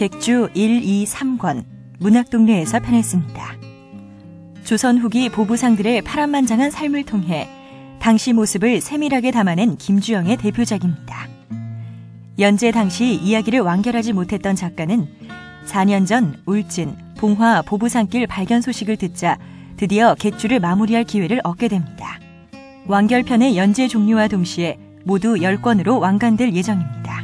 객주 1, 2, 3권 문학동네에서 편했습니다. 조선 후기 보부상들의 파란만장한 삶을 통해 당시 모습을 세밀하게 담아낸 김주영의 대표작입니다. 연재 당시 이야기를 완결하지 못했던 작가는 4년 전 울진, 봉화 보부산길 발견 소식을 듣자 드디어 객주를 마무리할 기회를 얻게 됩니다. 완결편의 연재 종료와 동시에 모두 10권으로 완간될 예정입니다.